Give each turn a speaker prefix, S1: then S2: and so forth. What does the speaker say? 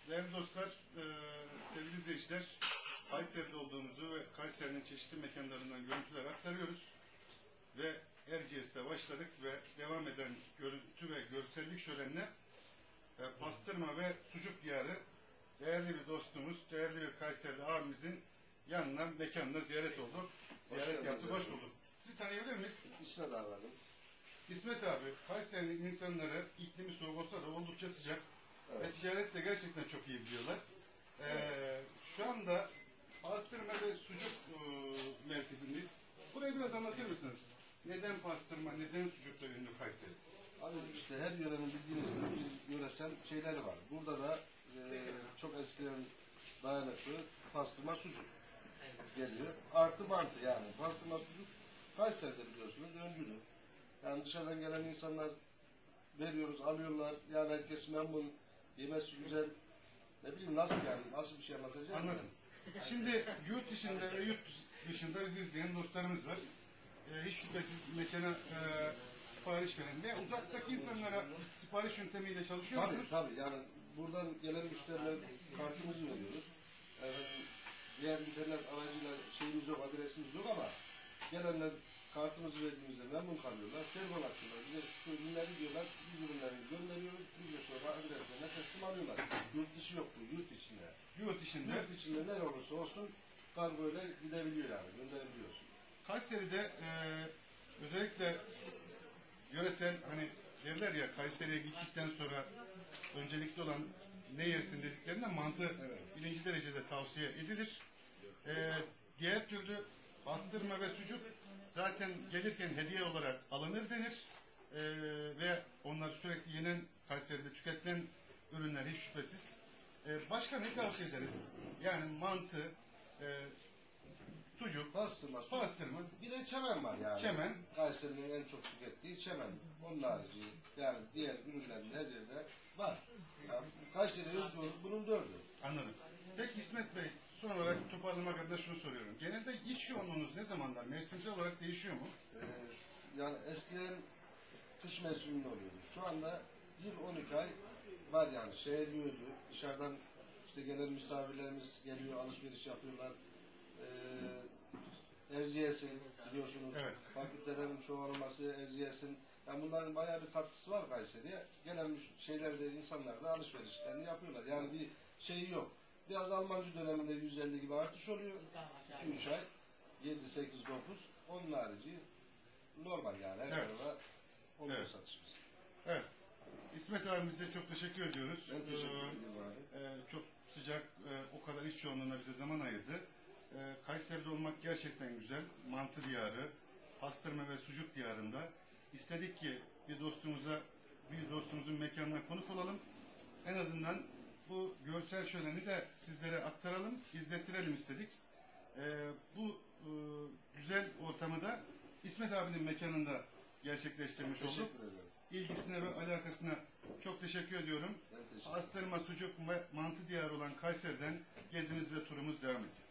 S1: Değerli dostlar, sevgili izleyiciler, Kayseri'de olduğumuzu ve Kayseri'nin çeşitli mekanlarından görüntüler aktarıyoruz. Ve Erciyes'te başladık ve devam eden görüntü ve görsellik şölenine pastırma ve sucuk diyarı değerli bir dostumuz, değerli bir Kayseri'li abimizin yanına, mekanına ziyaret olduk. Ziyaret yaptık, hoş bulduk. Sizi tanıyabilir miyiz?
S2: İsmet abi.
S1: İsmet abi, Kayseri'nin insanları iklimi soğuk olsa da oldukça sıcak.
S2: Evet.
S1: Ve ticaret de gerçekten çok iyi biliyorlar. Şu anda pastırma ve sucuk merkezindeyiz. Burayı biraz anlatır mısınız? Neden pastırma, neden sucukla ünlü Kayseri?
S2: Abi işte her yörenin bildiğiniz gibi bir yöresel şeyleri var. Burada da çok eskiden dayanıklı pastırma sucuk geliyor. Artı mantı yani. Pastırma sucuk Kayseri'de biliyorsunuz öncüdür. Yani dışarıdan gelen insanlar veriyoruz, alıyorlar. Yani herkes memnun, yemesi güzel. Ne bileyim nasıl yani, nasıl bir şey anlatacağım?
S1: Anladım. Şimdi yurt içinde ve yurt dışında bizi izleyen dostlarımız var. Hiç şüphesiz mekana sipariş veren ve uzaktaki insanlara sipariş yöntemiyle çalışıyor
S2: Tabii
S1: musunuz?
S2: tabii yani buradan gelen müşteriler kartımızı veriyoruz. Diğer internet aracıyla şeyimiz yok, adresimiz yok ama gelenler kartımızı verdiğimizde memnun kalıyorlar. Telefon açıyorlar. Bize şu ürünleri diyorlar. Biz ürünlerini gönderiyoruz. Biz de sonra adreslerine teslim alıyorlar. Yurt dışı yok bu. Yurt içinde.
S1: Yurt içinde.
S2: Yurt içinde ne olursa olsun kargoyla gidebiliyor yani. Gönderebiliyorsun.
S1: Kayseri'de özellikle yöresel hani derler ya Kayseri'ye gittikten sonra öncelikli olan ne yersin dediklerinde mantı
S2: Evet.
S1: birinci derecede tavsiye edilir. Diğer türlü pastırma ve sucuk zaten gelirken hediye olarak alınır denir. Ve onlar sürekli yenen Kayseri'de tüketilen ürünler hiç şüphesiz. Başka ne tavsiye ederiz? Yani mantı, sucuk,
S2: Pastırma,
S1: pastırma,
S2: bir de çemen var yani.
S1: çemen.
S2: Kayseri'nin en çok tükettiği çemen. Onun harici yani diğer ürünlerin her yerde var. Yani Kayseri'ye özgü bunun dördü.
S1: Anladım. Peki İsmet Bey, son olarak toparlamak adına şunu soruyorum. Genelde iş yoğunluğunuz ne zamanlar? Mevsimsel olarak değişiyor mu?
S2: Yani eskiden kış mevsiminde oluyordu. Şu anda yıl 12 ay var yani şehir büyüdü. Dışarıdan işte gelen misafirlerimiz geliyor, alışveriş yapıyorlar. Erciyes'in biliyorsunuz
S1: Evet.
S2: fakültelerin çoğalması, Erciyes'in yani bunların bayağı bir katkısı var Kayseri'ye. Gelen şeylerde insanlar da alışverişlerini yapıyorlar. Yani bir şeyi yok. Biraz Almancı döneminde 150 gibi artış oluyor. 2-3 ay 7, 8, 9 onun harici normal yani her
S1: Evet.
S2: tarafa oluyor
S1: Evet.
S2: satışımız.
S1: Evet. İsmet abimize çok teşekkür ediyoruz.
S2: Ben teşekkür ederim abi.
S1: Çok sıcak, o kadar iş yoğunluğuna bize zaman ayırdı. Kayseri'de olmak gerçekten güzel. Mantı diyarı, pastırma ve sucuk diyarında. İstedik ki bir dostumuzun mekanına konuk olalım. En azından bu görsel şöleni de sizlere aktaralım, izlettirelim istedik. Bu güzel ortamı da İsmet abinin mekanında gerçekleştirmiş olduk.
S2: Teşekkür ederim.
S1: İlgisine ve alakasına çok teşekkür ediyorum.
S2: Ben teşekkür ederim.
S1: Pastırma, sucuk ve mantı diyarı olan Kayseri'den gezimiz ve turumuz devam ediyor.